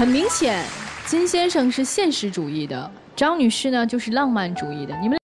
很明显，金先生是现实主义的，张女士呢就是浪漫主义的。你们。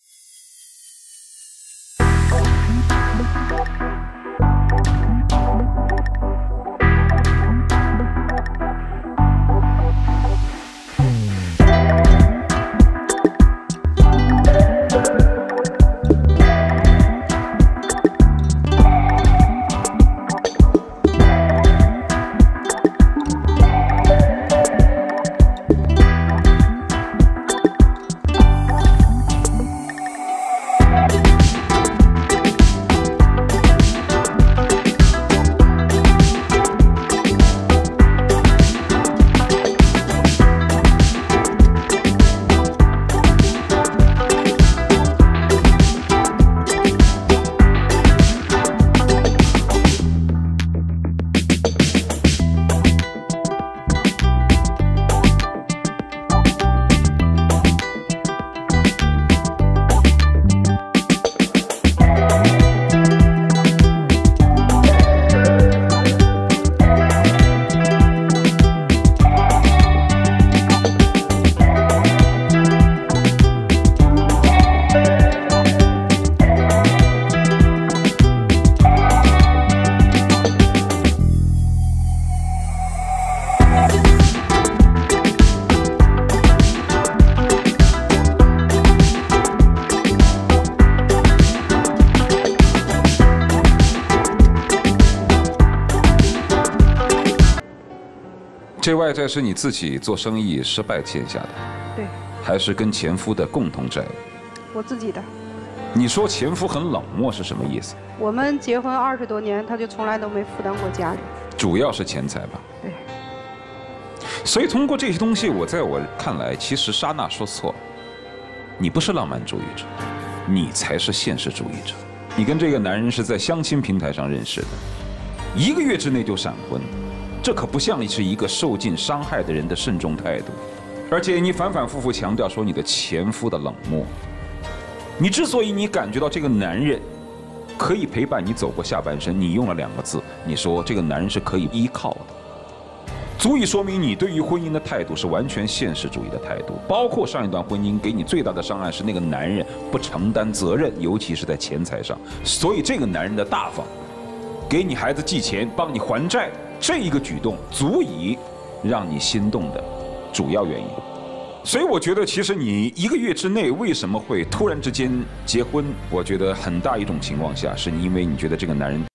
这外债是你自己做生意失败欠下的， 对， 还是跟前夫的共同债务？ 我自己的。 你说前夫很冷漠是什么意思？ 我们结婚20多年，他就从来都没负担过家里。 主要是钱财吧？ 对。 所以通过这些东西，在我看来，其实莎娜说错了，你不是浪漫主义者，你才是现实主义者。你跟这个男人是在相亲平台上认识的，1个月之内就闪婚。 这可不像是一个受尽伤害的人的慎重态度，而且你反反复复强调说你的前夫的冷漠。你之所以你感觉到这个男人可以陪伴你走过下半生，你用了2个字，你说这个男人是可以依靠的，足以说明你对于婚姻的态度是完全现实主义的态度。包括上一段婚姻给你最大的伤害是那个男人不承担责任，尤其是在钱财上。所以这个男人的大方，给你孩子寄钱，帮你还债。 这一个举动足以让你心动的主要原因，所以我觉得，其实你1个月之内为什么会突然之间结婚？我觉得很大一种情况下，是因为你觉得这个男人。